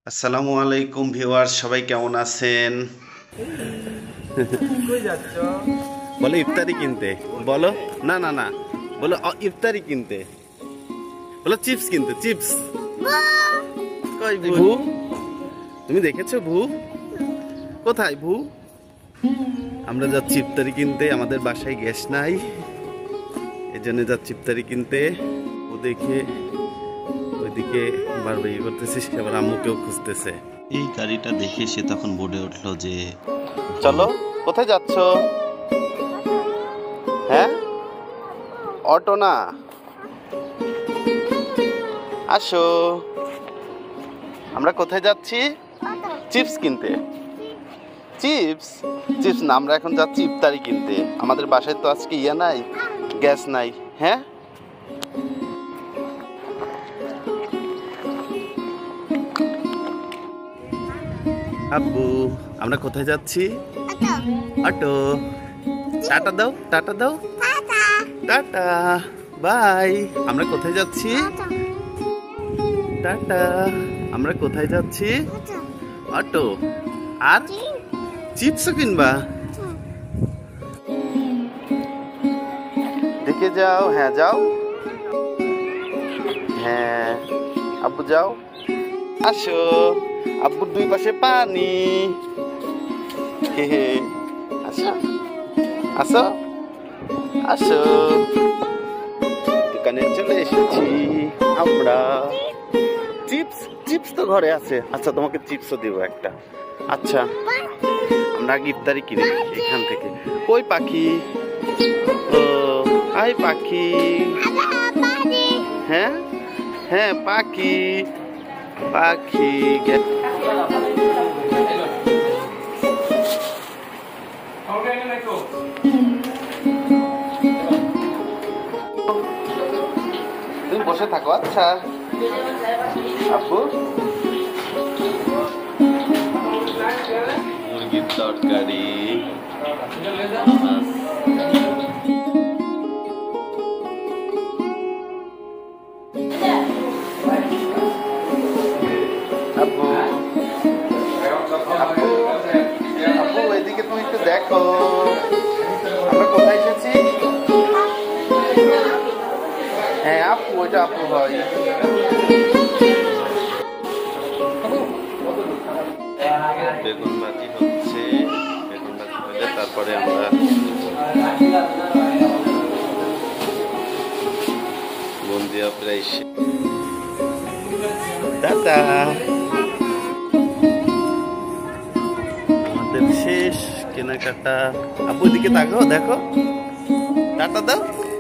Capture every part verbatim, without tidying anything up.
আসসালামু আলাইকুম ভিউয়ার্স, সবাই কেমন আছেন? কই যাচ্ছ? বলো ইফতারি কিনতে। বলো না না না বলো অ, ইফতারি কিনতে। বলো চিপস কিনতে। চিপস কই ভু? তুমি দেখেছো ভু? কোথায় ভু? আমরা যাচ্ছি ইফতারি কিনতে। আমাদের বাসায় গ্যাস নাই, এজন্য যাচ্ছি ইফতারি কিনতে। ও দেখে ওইদিকে বারবার ইয়ে করতেছে, সে আবার আম্মুকেও খুঁজতেছে। এই গাড়িটা দেখে সে তখন বলে উঠলো যে চলো। কোথায় যাচ্ছ? হ্যাঁ, অটো না, আসো। আমরা কোথায় যাচ্ছি? চিপস কিনতে। চিপস চিপস না, আমরা এখন যাচ্ছি ইফতারি কিনতে। আমাদের বাসায় তো আজকে ইয়ে নাই, গ্যাস নাই। হ্যাঁ, আব্বু আমরা কোথায় যাচ্ছি? অটো। টাটা দাও, টাটা দাও, টাটা বাই। আমরা কোথায় যাচ্ছি? টাটা। আমরা কোথায় যাচ্ছি? অটো। আর চিপসও কিনবা? দেখে যাও। হ্যাঁ যাও। হ্যাঁ আব্বু যাও। আসো, আব্বুর দুই পাশে পানি। হে হে, আসো আসো আসো। দোকানে চলে এসেছি আমরা। চিপস চিপস তো ঘরে আছে। আচ্ছা, তোমাকে চিপসও দেবো একটা। আচ্ছা, আমরা আগে ইফতারি কিনে দেখি এখান থেকে। কই পাখি? ও আই পাখি। হ্যাঁ হ্যাঁ পাখি পাখি। তুমি বসে থাকো। আচ্ছা আপু, মুরগির তরকারি। আপু আপু আপু এদিকে তুমি একটু দেখো, আমরা কোথায় এসেছি? হ্যাঁ আপু, ওইটা আপু হয়। বেগুন ভাজি হচ্ছে, বেগুন ভাজি হলে তারপরে আমরা বন্দিয়া প্রায় টাটা। আমাদের শেষ কেনাকাটা। আব্বু দিকে তাকাও, দেখো, টাটা দাও।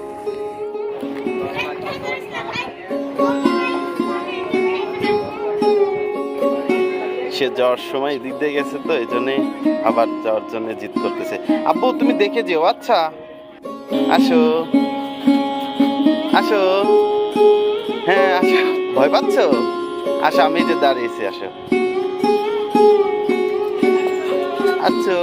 সে যাওয়ার সময় এদিক দিয়ে গেছে, তো এই জন্যে আবার যাওয়ার জন্য জিদ করতেছে। আব্বু তুমি দেখে যেও। আচ্ছা আসো আসো। হ্যাঁ আসো। ভয় পাচ্ছ? আসো, আমি যে দাঁড়িয়েছি, আসো। আচ্ছা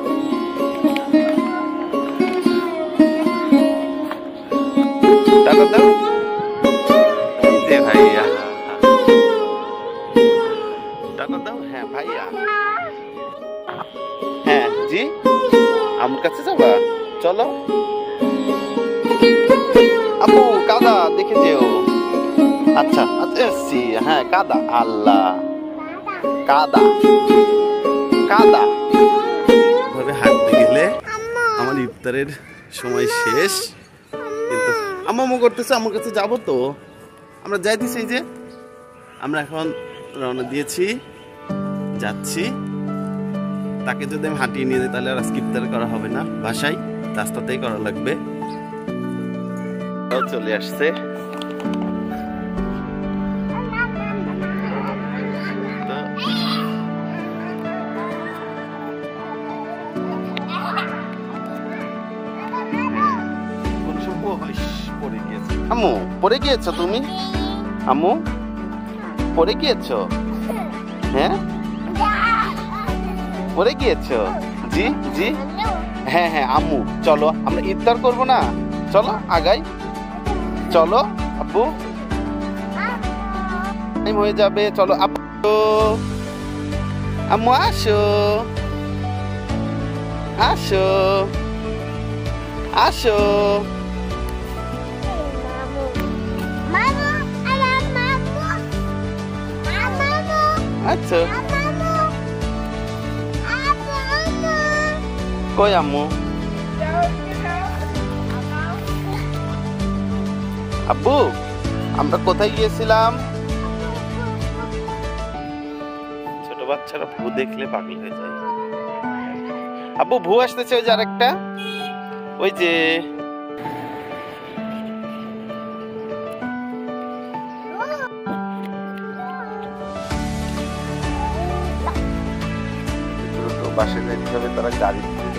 টাটা দাও। যে ভাইয়া টাটা দাও। হ্যাঁ ভাইয়া। হ্যাঁ জি, আমার কাছে যাবা? চলো। আপু কাদা দেখে যেও। আচ্ছা আচ্ছা, হ্যাঁ কাদা। আল্লাহ, কাদা কাদা। ভাবে হাঁটতে গেলে আমার ইফতারের সময় শেষ। কিন্তু আম্মু করতেছে, আমার কাছে যাবো তো। আমরা যাইতেছি, যে আমরা এখন রওনা দিয়েছি, যাচ্ছি। তাকে যদি আমি হাঁটিয়ে নিয়ে যাই তাহলে আর আজকে ইফতার করা হবে না, বাসায় রাস্তাতেই করা লাগবে। চলে আসছে। আম্মু পড়ে গিয়েছো তুমি? আম্মু পড়ে গিয়েছো? হ্যাঁ পড়ে গিয়েছো? জি জি। হ্যাঁ হ্যাঁ আম্মু চলো, আমরা ইফতার করবো না? চলো আগাই, চলো আব্বু, টাইম হয়ে যাবে। চলো আব্বু। আম্মু আসো আসো আসো। আচ্ছা কই আম্মু? আব্বু আমরা কোথায় গিয়েছিলাম? ছোট বাচ্চারা ভূ দেখলে পাগল হয়ে যায়। আব্বু ভূ আসতেছে ওই যে আরেকটা, ওই যে বাসে যাইতে হবে, তারা গাড়ি দিবে।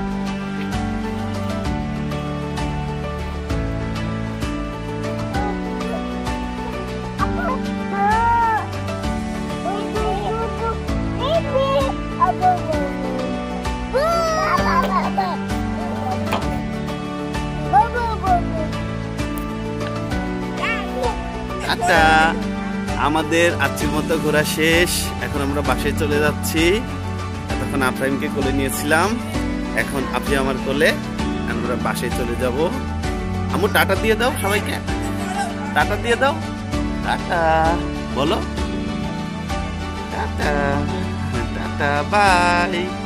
আচ্ছা আমাদের আজকের মতো ঘোরা শেষ। এখন আমরা বাসায় চলে যাচ্ছি। এতক্ষণ আফরাইমকে কোলে নিয়েছিলাম, এখন আপনি আমার কোলে, আমরা বাসায় চলে যাব। আম্মু টাটা দিয়ে দাও সবাইকে, টাটা দিয়ে দাও, টাটা বলো, টাটা টাটা বাই।